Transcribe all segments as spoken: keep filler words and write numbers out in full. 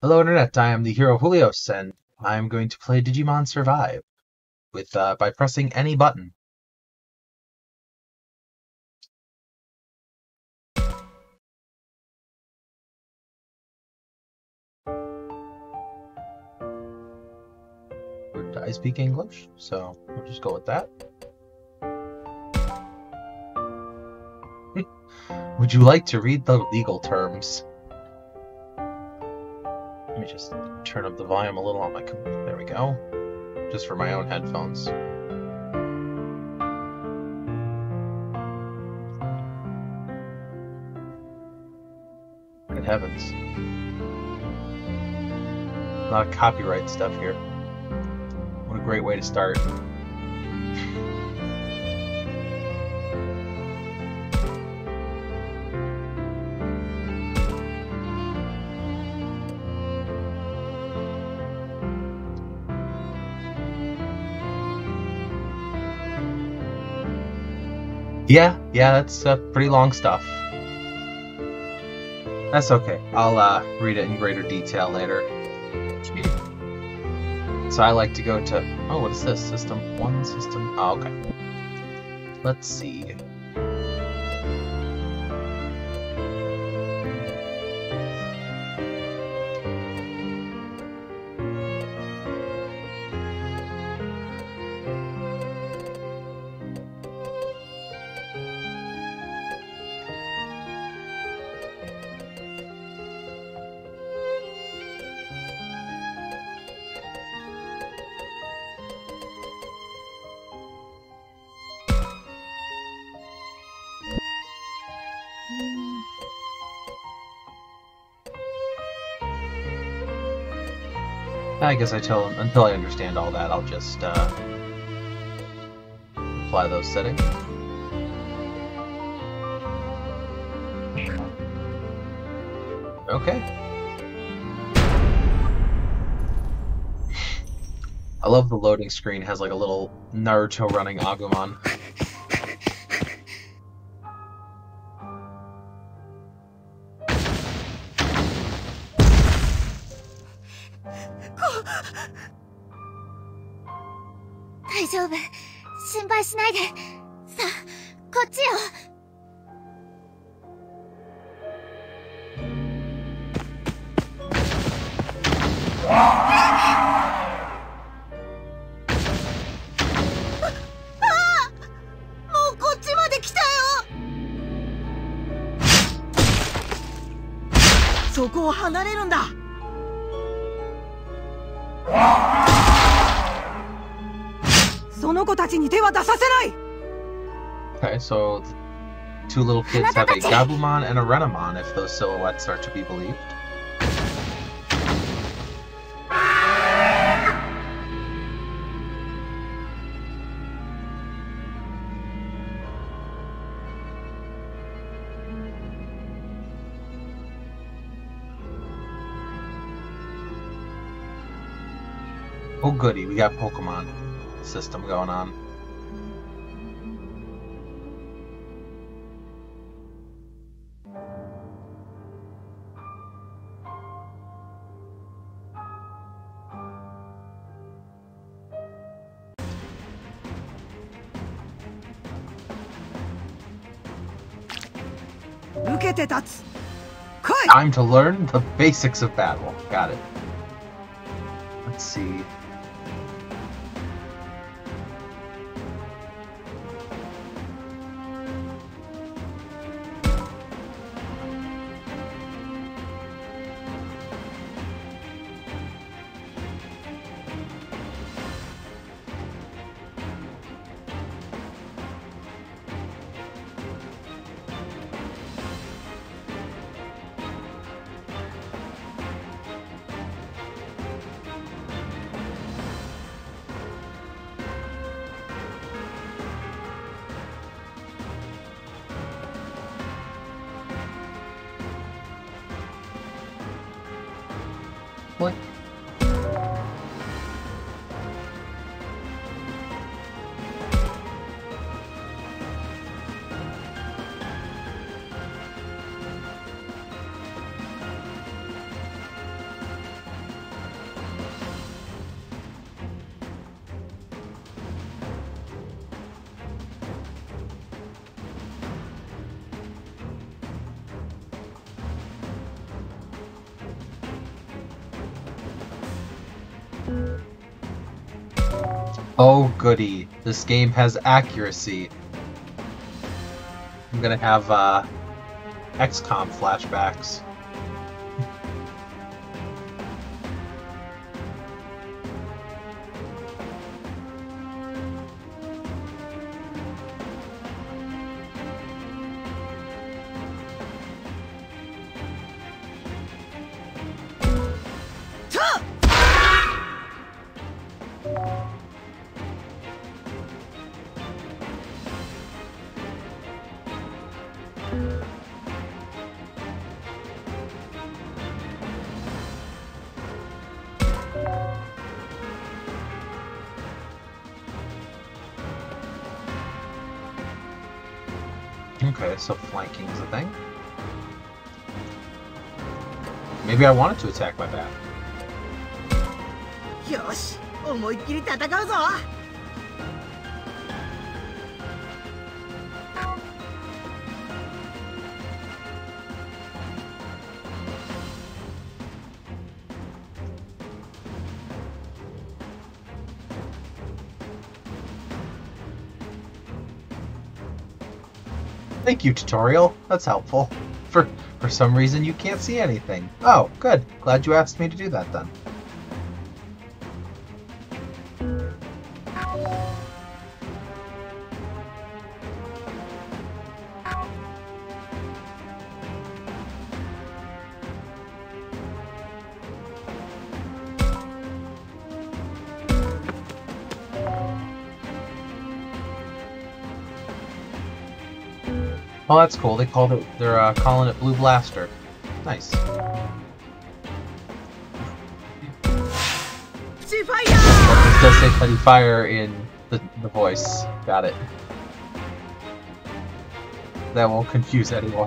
Hello Internet, I am the hero Julios, and I'm going to play Digimon Survive with uh, by pressing any button. I speak English, so we'll just go with that. Would you like to read the legal terms? Let me just turn up the volume a little on my computer. There we go. Just for my own headphones. Good heavens. A lot of copyright stuff here. What a great way to start. Yeah, yeah, that's uh, pretty long stuff. That's okay. I'll uh, read it in greater detail later. So I like to go to... Oh, what is this? System one, system... Oh, okay. Let's see. I guess I tell them, until I understand all that, I'll just uh, apply those settings. Okay. I love the loading screen has like a little Naruto running Agumon. Okay, so the two little kids have a Gabumon and a Renamon, if those silhouettes are to be believed. Oh goody, we got Pokemon system going on. Time to learn the basics of battle. Got it. Let's see. What? Oh goody, this game has accuracy. I'm gonna have uh, X COM flashbacks. Okay, so flanking is a thing. Maybe I wanted to attack my back. Yosh, 思いっきり戦うぞ。 Thank you, tutorial. That's helpful. For for some reason you can't see anything. Oh, good. Glad you asked me to do that then. Oh, that's cool. They called it. They're uh, calling it Blue Blaster. Nice. But it does say Petty Fire in the the voice. Got it. That won't confuse anyone.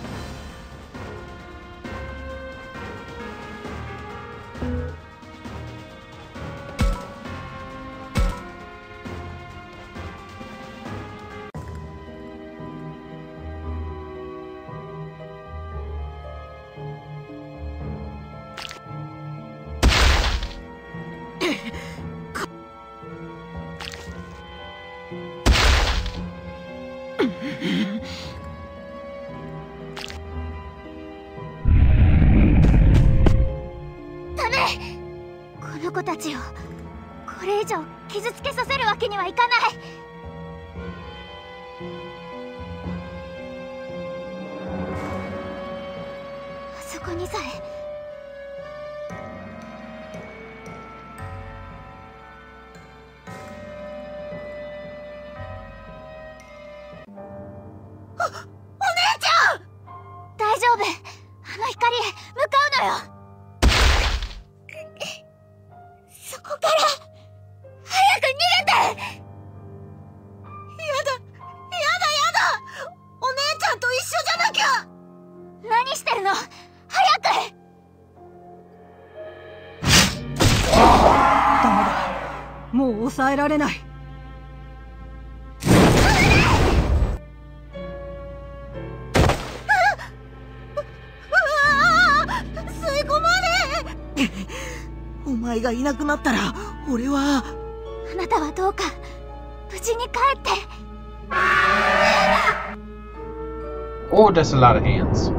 Oh, that's a lot of hands.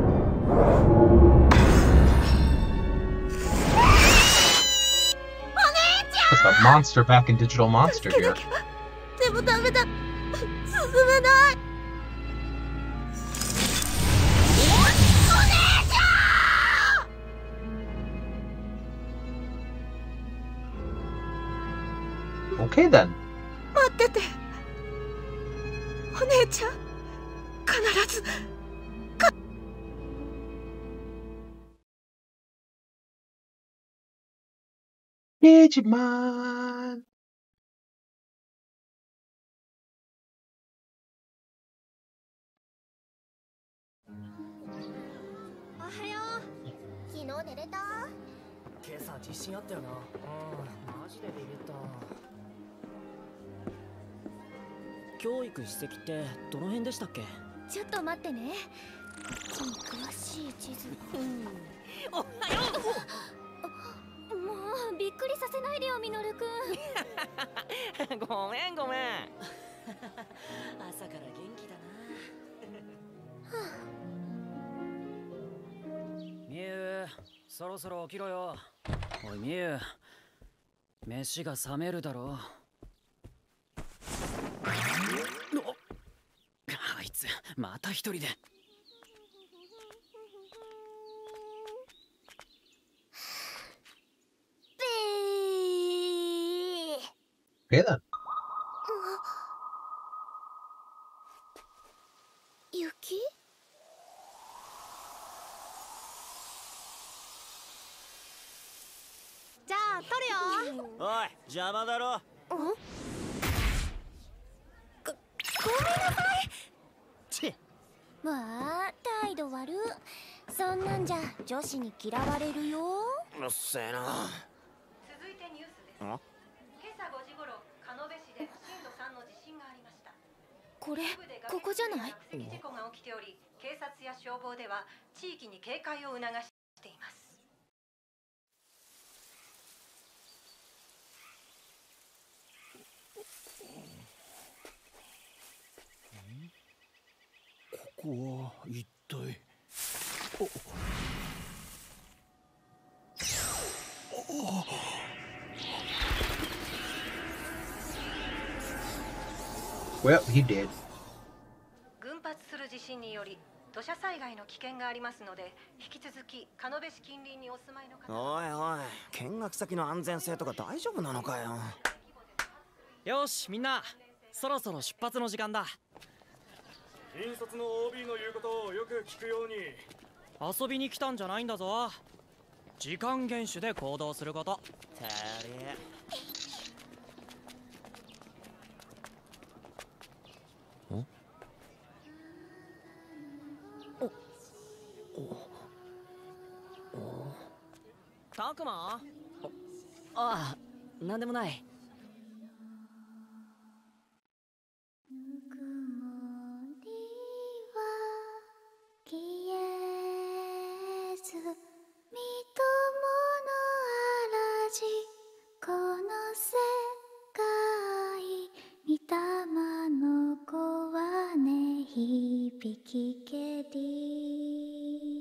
That's a monster back in Digital Monster here. Okay then. Digimon! おはよう。昨日寝れた？今朝地震あったよな。うん、マジでビビった。教育史跡ってどの辺でしたっけ？ちょっと待ってね。こっちに詳しい地図。うん。おはよう。もう。 うびっくりさせないでよミノルくん。 ごめんごめん。 朝から元気だな。みゆ、そろそろ起きろよ。おいみゆ、飯が冷めるだろ。あいつまた一人で。 Okay then. 雪？じゃあ取るよ。 おい、邪魔だろ。 ご、ごめんなさい。 ちわあ、態度悪。そんなんじゃ女子に嫌われるよ。 うっせえな。 続いてニュースです。今朝ごじ頃、鹿野部市で震度さんの地震がありました。 これ、ここじゃない？ 落石事故が起きており、警察や消防では地域に警戒を促しています。 ここは一体。 Well, he did. 群発する地震により土砂災害の危険がありますので、引き続き鹿野部市近隣にお住まいの方。 おいおい、見学先の安全性とか大丈夫なのかよ。 よしみんな、そろそろ出発の時間だ。 引率の オービー の言うことをよく聞くように。 遊びに来たんじゃないんだぞ。時間厳守で行動すること。 てれ。 たくま？ ああ、なんでもない。 ぬくもりは消えず、みとものあらじ、この世界にたまの子はね、響きけり。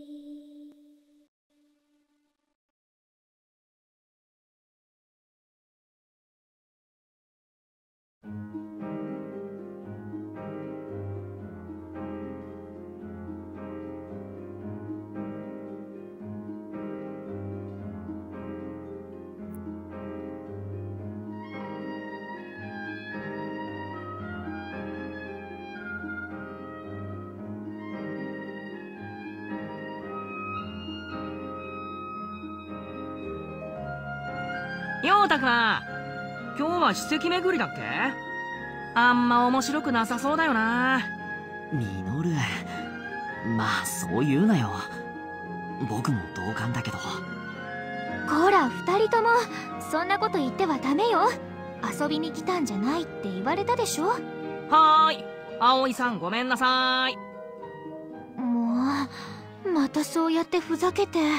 ようたくま、今日は史跡巡りだっけ？あんま面白くなさそうだよな。 ミノル、まあそう言うなよ。僕も同感だけど。 こら二人とも、そんなこと言ってはダメよ。遊びに来たんじゃないって言われたでしょ。 はーい、葵さんごめんなさい。 もうまたそうやってふざけて。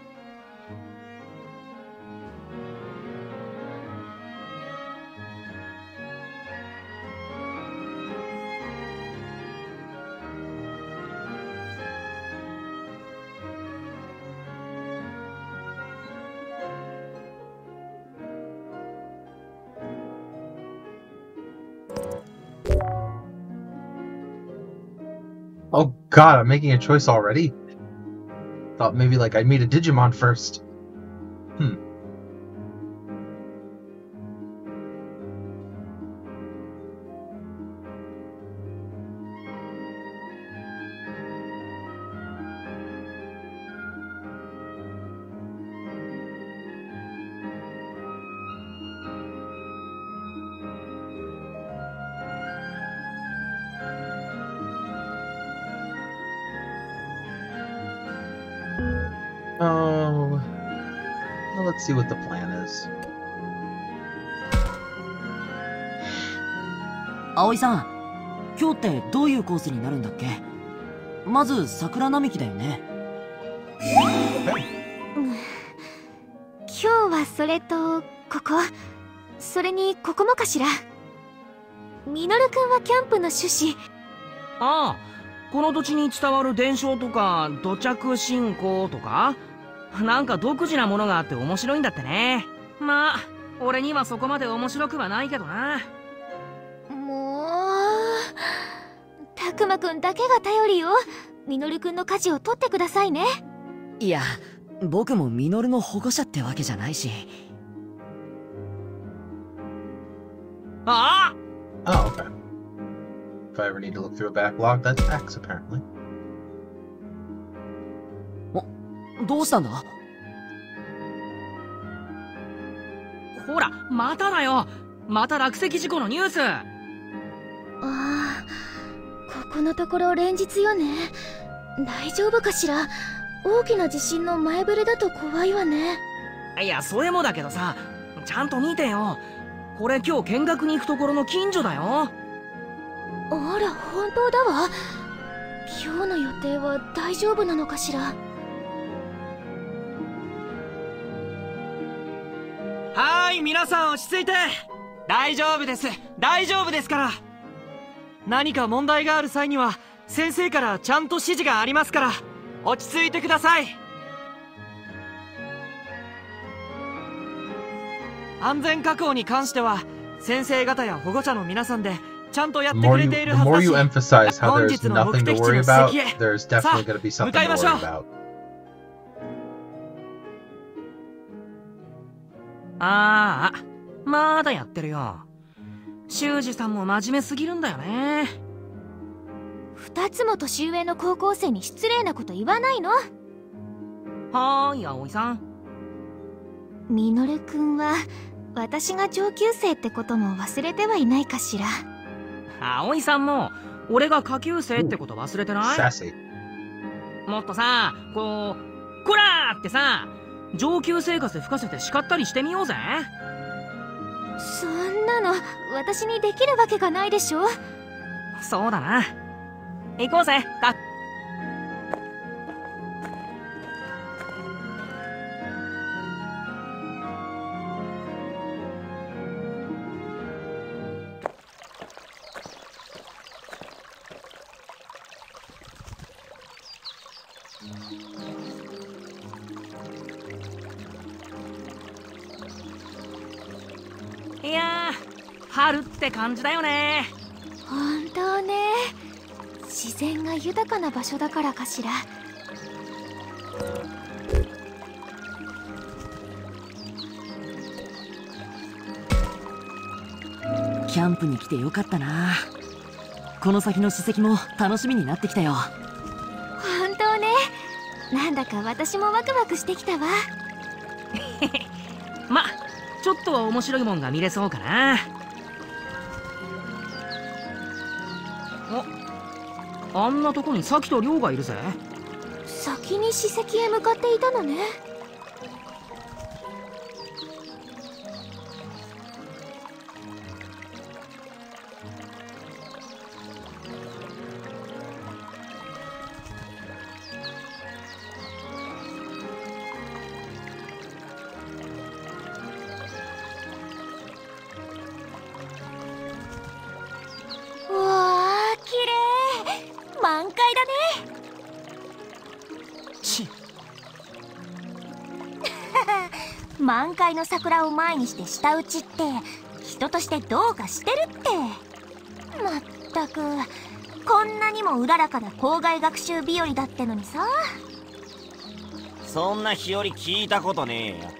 Oh god, I'm making a choice already? Thought maybe like I'd meet a Digimon first. Hmm. Oh, well, let's see what the plan is. 葵さん、今日ってどういうコースになるんだっけ？まず桜並木だよね。 今日はそれとここ、それにここもかしら。ミノルくんはキャンプの趣旨。 ああ、この土地に伝わる伝承とか土着信仰とか、なんか独自なものがあって面白いんだってね。まあ俺にはそこまで面白くはないけどな。 もうたくまくんだけが頼りよ。ミノルくんの舵を取ってくださいね。 いや、僕もミノルの保護者ってわけじゃないし。 ああ、 Oh, okay. If I ever need to look through a backlog, that's X, apparently. どうしたんだ？ ほらまただよ。また落石事故のニュース。 ああ、ここのところ連日よね。大丈夫かしら。大きな地震の前触れだと怖いわね。 いやそれもだけどさ、ちゃんと見てよ。これ今日見学に行くところの近所だよ。 あら本当だわ。今日の予定は大丈夫なのかしら。 はーい、皆さん落ち着いて。大丈夫です、大丈夫ですから。何か問題がある際には先生からちゃんと指示がありますから、落ち着いてください。安全確保に関しては先生方や保護者の皆さんでちゃんとやっ The てく more れ you, ている the は more ず you だし、 emphasize how 本 there's 日の目 nothing to 的地 worry の about, 先へ。 there's さあ definitely going to be 向 something かい to ましょ worry う。 about. ああ、まだやってるよ。修二さんも真面目すぎるんだよね。 二つも年上の高校生に失礼なこと言わないの。 はーい、葵さん。 ミノルくんは私が上級生ってことも忘れてはいないかしら。 葵さんも俺が下級生ってこと忘れてない？ Sassy. もっとさ、こう、こらーってさ、上級生活吹かせて叱ったりしてみようぜ。 そんなの私にできるわけがないでしょ。 そうだな。行こうぜ、か。いやー、春って感じだよね。 本当ね。自然が豊かな場所だからかしら。 キャンプに来てよかったな。この先の史跡も楽しみになってきたよ。 本当ね。なんだか私もワクワクしてきたわ。 ま、ちょっとは面白いもんが見れそうかな。お、あんなとこにサキとリョウがいるぜ。 先に史跡へ向かっていたのね。満開だね。 ち満開の桜を前にして舌打ちって人としてどうかしてるって。まったくこんなにもうららかな校外学習日和だってのにさ。 そんな日和聞いたことねえよ。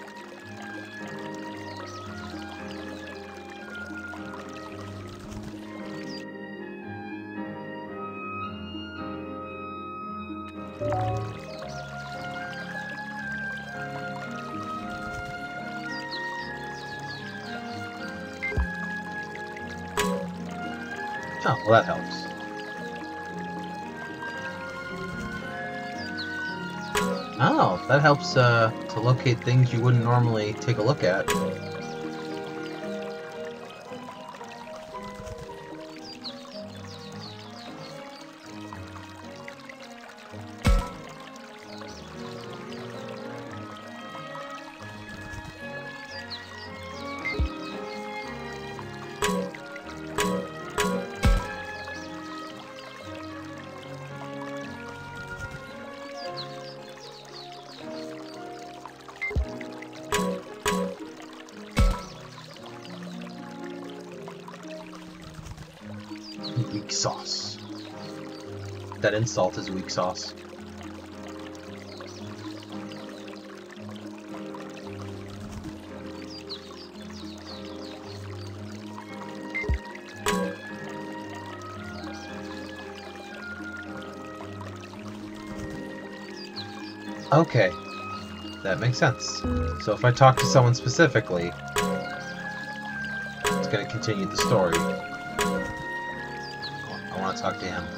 Oh, well, that helps. Oh, that helps uh, to locate things you wouldn't normally take a look at. sauce. That insult is weak sauce. Okay, that makes sense. So if I talk to someone specifically, it's going to continue the story. I want to talk to him.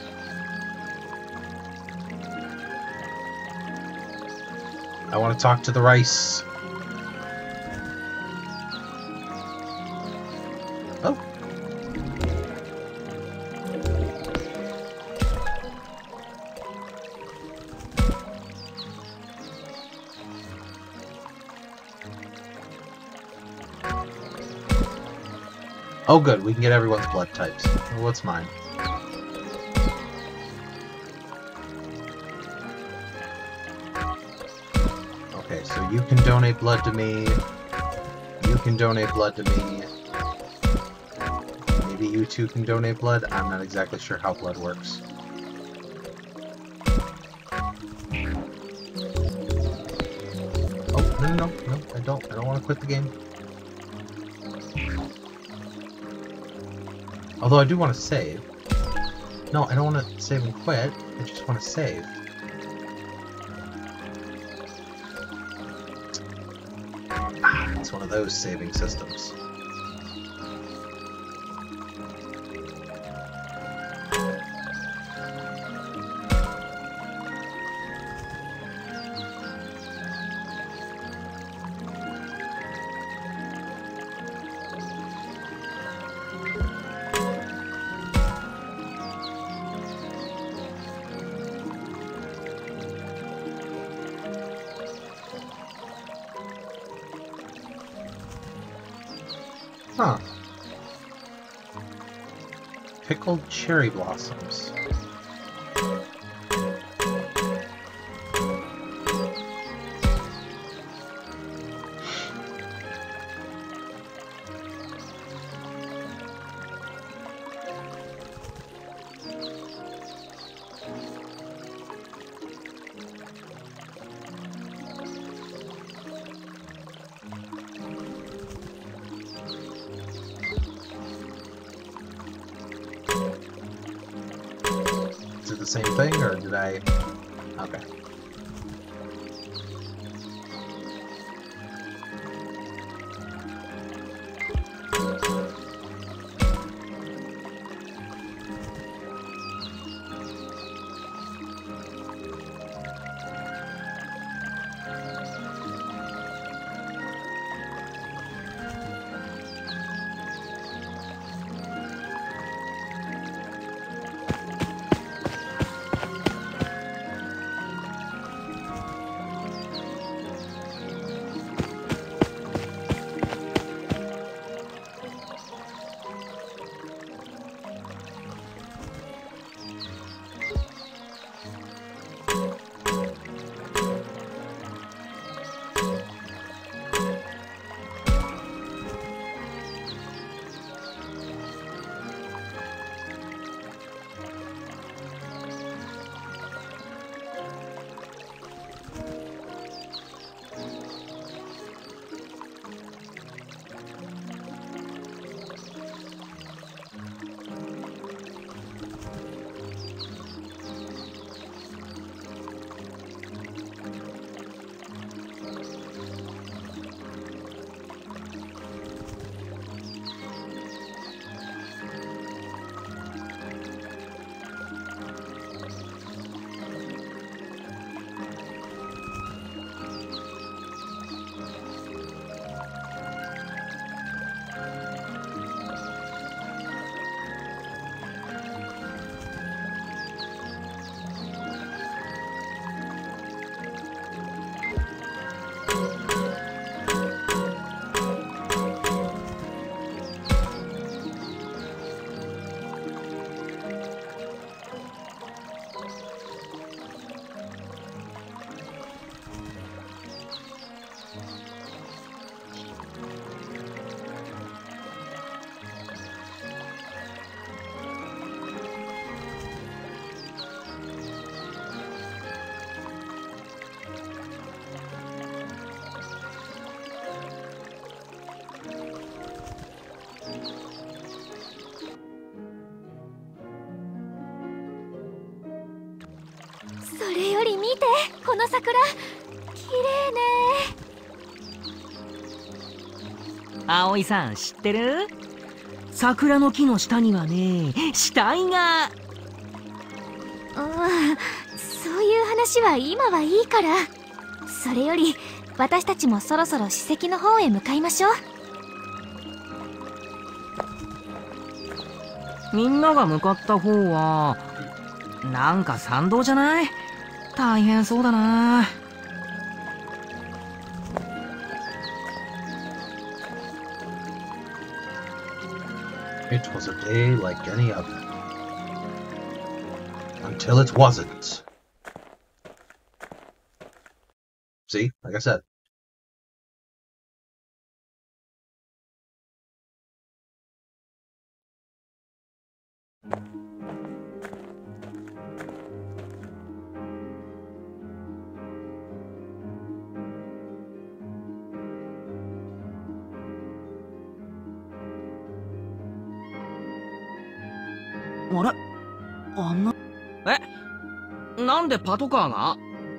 I want to talk to the rice. Oh. Oh good, we can get everyone's blood types. What's mine? Okay, so you can donate blood to me. You can donate blood to me. Maybe you two can donate blood. I'm not exactly sure how blood works. Oh, no, no, no, no, I don't. I don't want to quit the game. Although I do want to save. No, I don't want to save and quit. I just want to save. Ah, it's one of those saving systems. Huh. Pickled cherry blossoms. Is it the same thing, or did I... Okay. の桜綺麗ね。 葵さん知ってる？桜の木の下にはね、死体が。 うん、そういう話は今はいいから。それより私たちもそろそろ史跡の方へ向かいましょう。 みんなが向かった方はなんか参道じゃない？大変そうだな。 It was a day like any other. Until it wasn't. See? Like I said. a れあんな。 え、なんでパトカーが？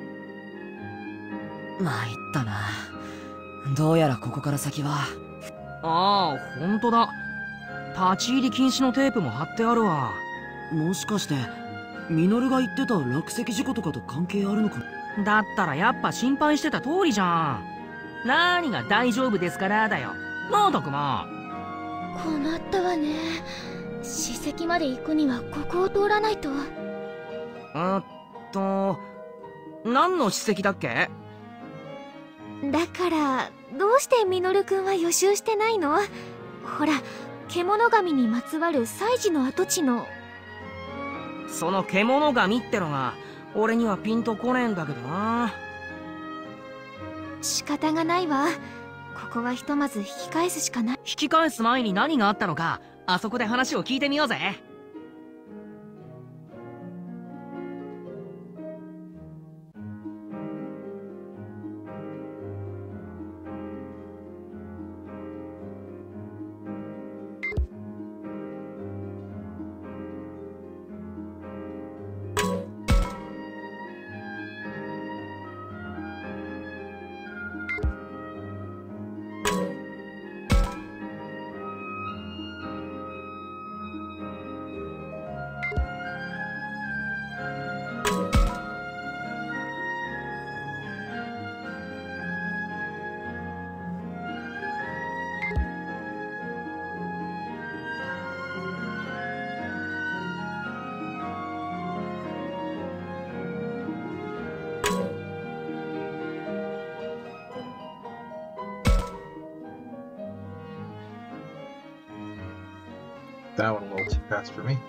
参ったな。どうやらここから先は。 ああ、ほんとだ。立ち入り禁止のテープも貼ってあるわ。 もしかしてミノルが言ってた落石事故とかと関係あるのか？ だったらやっぱ心配してた通りじゃん。何が大丈夫ですからだよ。なあたくま。 困ったわね。史跡まで行くにはここを通らないと。 うんと何の史跡だっけ？ だからどうしてミノルくんは予習してないの？ほら、獣神にまつわる祭事の跡地の。 その獣神ってのが俺にはピンとこねえんだけどな。 仕方がないわ。ここはひとまず引き返すしかない。 引き返す前に何があったのか、あそこで話を聞いてみようぜ。 That one a little too fast for me.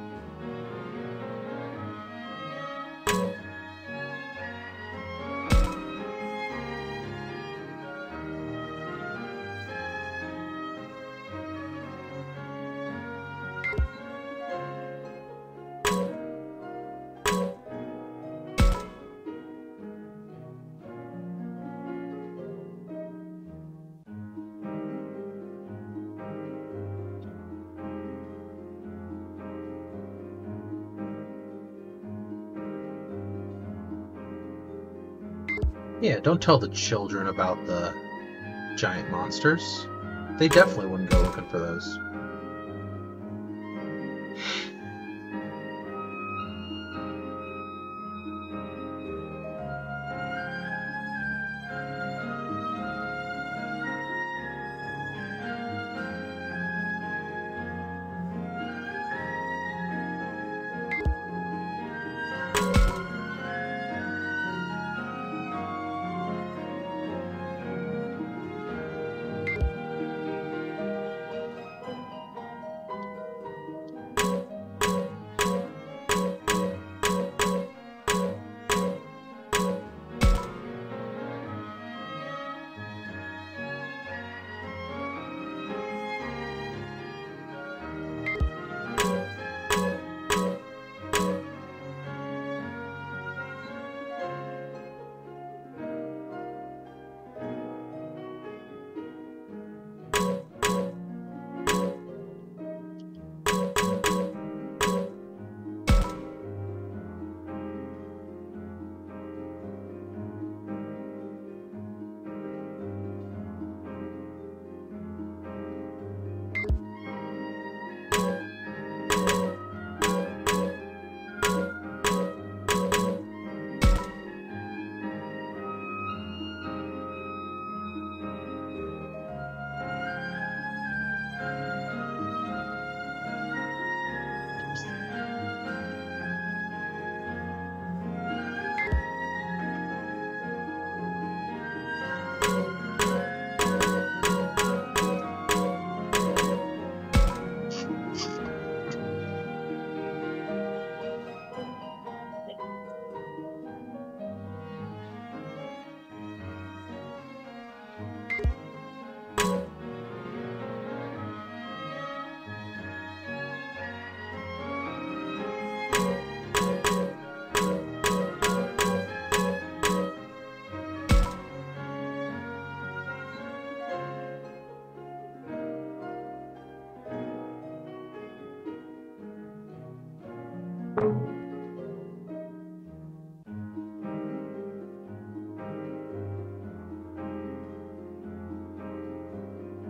Yeah, don't tell the children about the giant monsters. They definitely wouldn't go looking for those.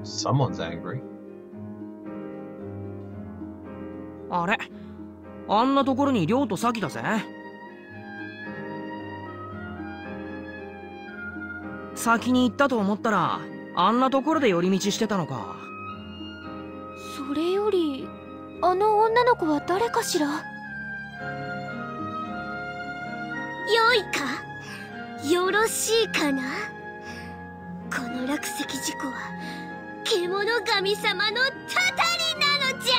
Someone's angry. あれ、あんなところに亮とサキだぜ。先に行ったと思ったら、あんなところで寄り道してたのか。 それより、あの女の子は誰かしら？よいか？よろしいかな？この落石事故は、獣神様のたたりなのじ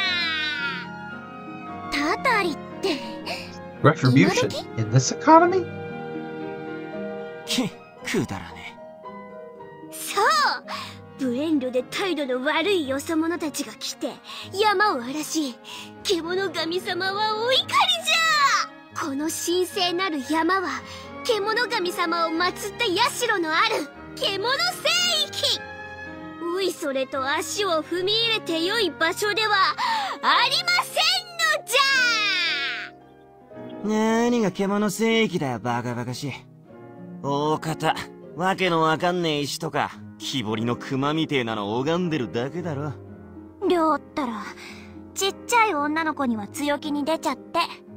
ゃ！たたりって、 Retribution in this economy? け、くだらねそう！無遠慮で態度の悪いよそ者たちが来て山を荒らし、獣神様はお怒りじゃ！この神聖なる山は獣神様を祀った社のある獣聖域。おいそれと足を踏み入れてよい場所ではありませんのじゃ！ 何が獣聖域だよ、バカバカしい。大方わけのわかんねえ石とか木彫りの熊みてえなの拝んでるだけだろ。 亮ったらちっちゃい女の子には強気に出ちゃって。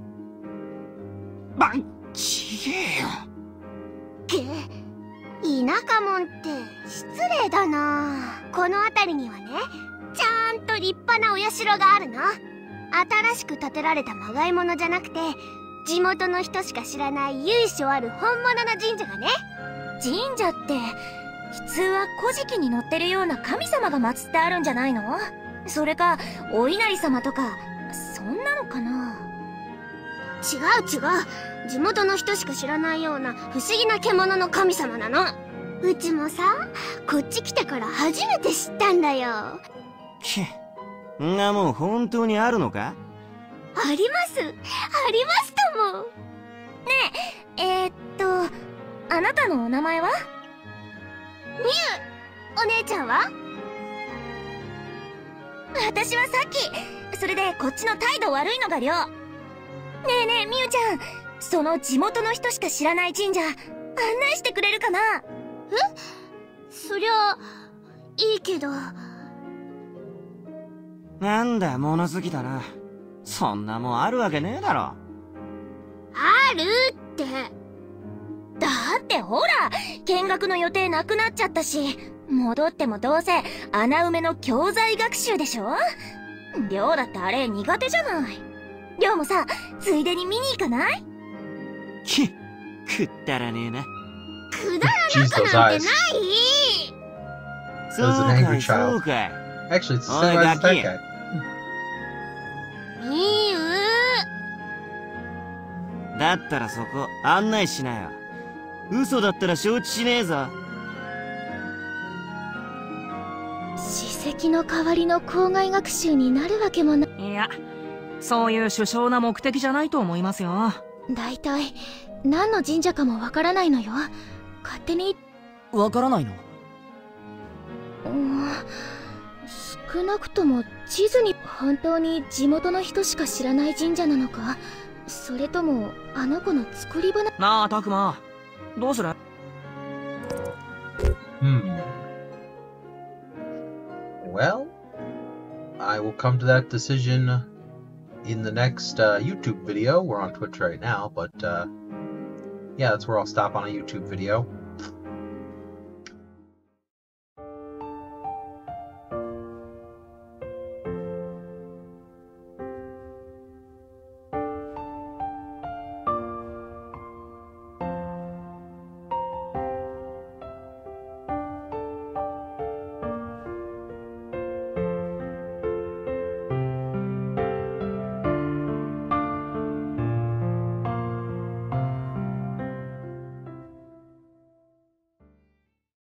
ばんちげえよ。 げ田舎もんって失礼だな。この辺りにはね、ちゃんと立派なお社があるの。新しく建てられたまがいものじゃなくて、地元の人しか知らない由緒ある本物の神社がね。神社って普通は古事記に載ってるような神様が祀ってあるんじゃないの？それかお稲荷様とかそんなのかな。違う違う、地元の人しか知らないような不思議な獣の神様なの。うちもさ、こっち来てから初めて知ったんだよ。 けんなもん本当にあるのか？ ありますありますとも。ねえ、えー、っとあなたのお名前は？みゆ。お姉ちゃんは？私はさっき。それでこっちの態度悪いのがりょう。ねえねえみゆちゃん、その地元の人しか知らない神社案内してくれるかな？え？そりゃいいけど。 なんだ物好きだな。そんなもんあるわけねえだろ。 あるって。だってほら、見学の予定なくなっちゃったし、戻ってもどうせ穴埋めの教材学習でしょ？亮だってあれ苦手じゃない。亮もさ、ついでに見に行かない？ き、くったらねえな。 くだらなくなんてない！ そうかい、そうかい。 Actually, it's the same as that guy. みゆ。 だったらそこ案内しなよ。嘘だったら承知しねえぞ。 史跡の代わりの校外学習になるわけもない。 いや、そういう首相な目的じゃないと思いますよ。 だいたい何の神社かもわからないのよ。勝手に。 わからないの？ うん、少なくとも地図に。本当に地元の人しか知らない神社なのか、それともあの子の作り話。 なあ、たくま、どうする？ Hmm. Well, I will come to that decision in the next uh, YouTube video. We're on Twitch right now, but uh, yeah, that's where I'll stop on a YouTube video.